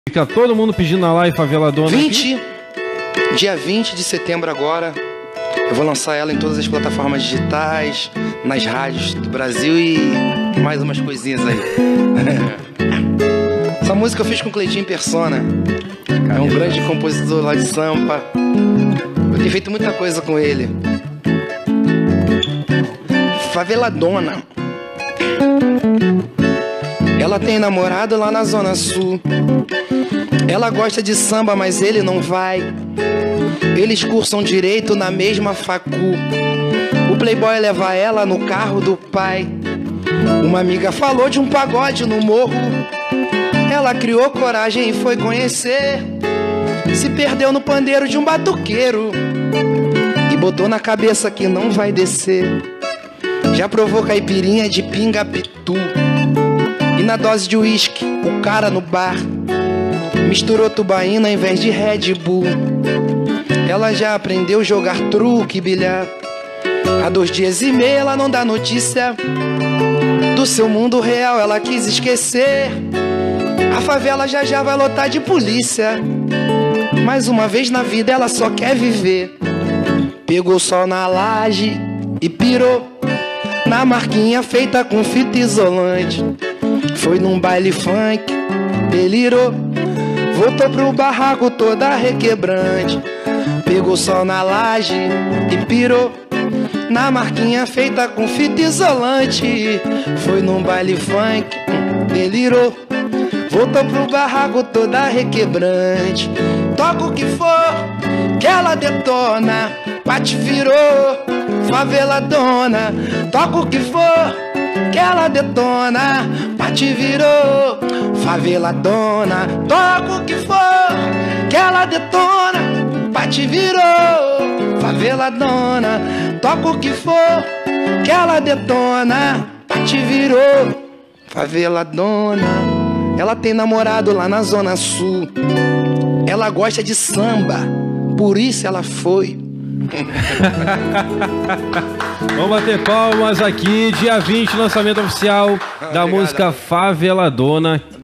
Fica todo mundo pedindo na live Faveladona. Dia 20 de setembro agora. Eu vou lançar ela em todas as plataformas digitais, nas rádios do Brasil e mais umas coisinhas aí. Essa música eu fiz com o Cleitinho Persona. É um grande compositor lá de Sampa. Eu tenho feito muita coisa com ele. Faveladona. Ela tem namorado lá na Zona Sul. Ela gosta de samba, mas ele não vai. Eles cursam direito na mesma facu. O playboy leva ela no carro do pai. Uma amiga falou de um pagode no morro. Ela criou coragem e foi conhecer. Se perdeu no pandeiro de um batuqueiro e botou na cabeça que não vai descer. Já provou caipirinha de pinga-pitu e na dose de uísque, o cara no bar misturou tubaína em vez de Red Bull. Ela já aprendeu a jogar truque e bilhar. Há 2 dias e meio ela não dá notícia do seu mundo real, ela quis esquecer. A favela já vai lotar de polícia. Mais uma vez na vida ela só quer viver. Pegou sol na laje e pirou na marquinha feita com fita isolante. Foi num baile funk, delirou. Voltou pro barraco toda requebrante. Pegou sol na laje e pirou na marquinha feita com fita isolante. Foi num baile funk, delirou. Voltou pro barraco toda requebrante. Toca o que for que ela detona. Bate virou, faveladona. Toca o que for que ela detona. Bate virou, faveladona. Toca o que for que ela detona. Bate virou, faveladona. Toca o que for que ela detona. Bate virou, faveladona. Ela tem namorado lá na Zona Sul. Ela gosta de samba, por isso ela foi. Vamos bater palmas aqui, dia 20, lançamento oficial da música Faveladona.